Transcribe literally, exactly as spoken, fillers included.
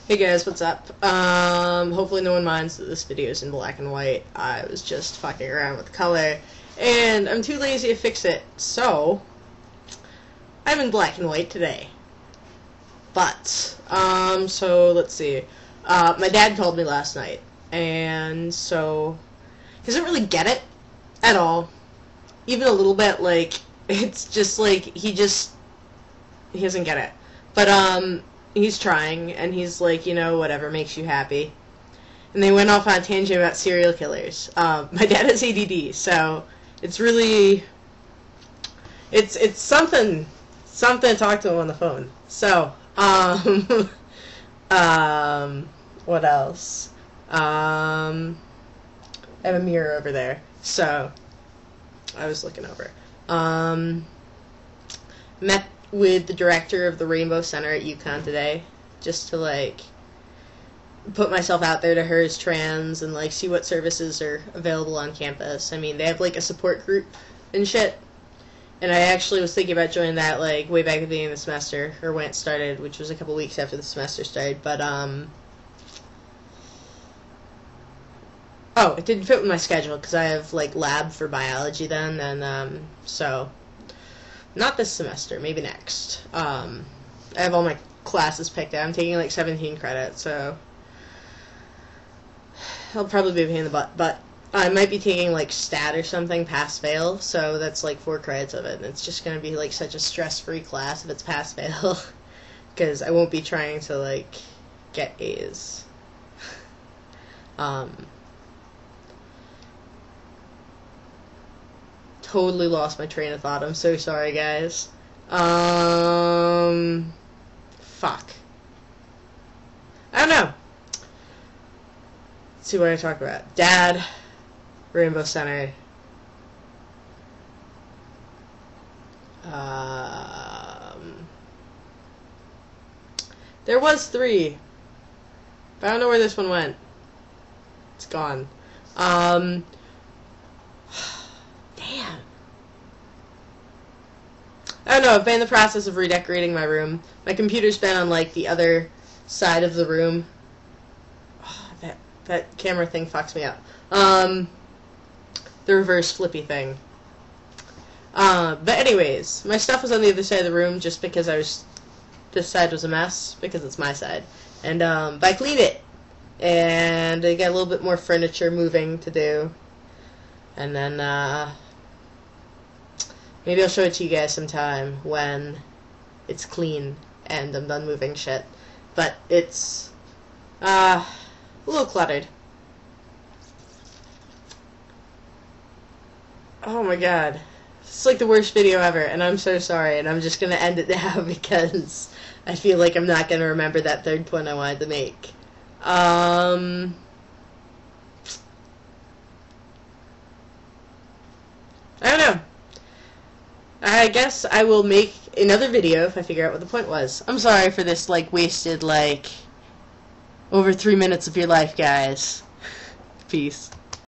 Hey guys, what's up? Um, hopefully no one minds that this video is in black and white. I was just fucking around with color, and I'm too lazy to fix it, so I'm in black and white today. But, um, so let's see. Uh, my dad called me last night, and so he doesn't really get it at all. Even a little bit, like, it's just like, he just, he doesn't get it. But, um, he's trying, and he's like, you know, whatever makes you happy. And they went off on a tangent about serial killers. Um, my dad has A D D, so it's really, it's it's something, something to talk to him on the phone. So, um, um, what else? Um, I have a mirror over there, so I was looking over. Um, met with the director of the Rainbow Center at UConn today, just to, like, put myself out there to her as trans and, like, see what services are available on campus. I mean, they have, like, a support group and shit, and I actually was thinking about joining that, like, way back at the beginning of the semester, or when it started, which was a couple weeks after the semester started, but, um, oh, it didn't fit with my schedule, because I have, like, lab for biology then, and, um, so not this semester, maybe next. Um, I have all my classes picked out. I'm taking like seventeen credits, so I'll probably be a pain in the butt. But I might be taking like stat or something, pass-fail, so that's like four credits of it. And it's just going to be like such a stress-free class if it's pass-fail, because I won't be trying to like get A's. um... Totally lost my train of thought. I'm so sorry, guys. Um, fuck. I don't know. Let's see what I talk about. Dad, Rainbow Center. Um, there was three, but I don't know where this one went. It's gone. Um. Damn. I don't know, I've been in the process of redecorating my room. My computer's been on, like, the other side of the room. Oh, that, that camera thing fucks me up. Um, the reverse flippy thing. Uh, but anyways, my stuff was on the other side of the room just because I was, this side was a mess, because it's my side. And, um, but I cleaned it. And I got a little bit more furniture moving to do. And then, uh, maybe I'll show it to you guys sometime when it's clean and I'm done moving shit. But it's, uh, a little cluttered. Oh my god. This is like the worst video ever, and I'm so sorry, and I'm just gonna end it now because I feel like I'm not gonna remember that third point I wanted to make. Um... I don't know. I guess I will make another video if I figure out what the point was. I'm sorry for this, like, wasted, like, over three minutes of your life, guys. Peace.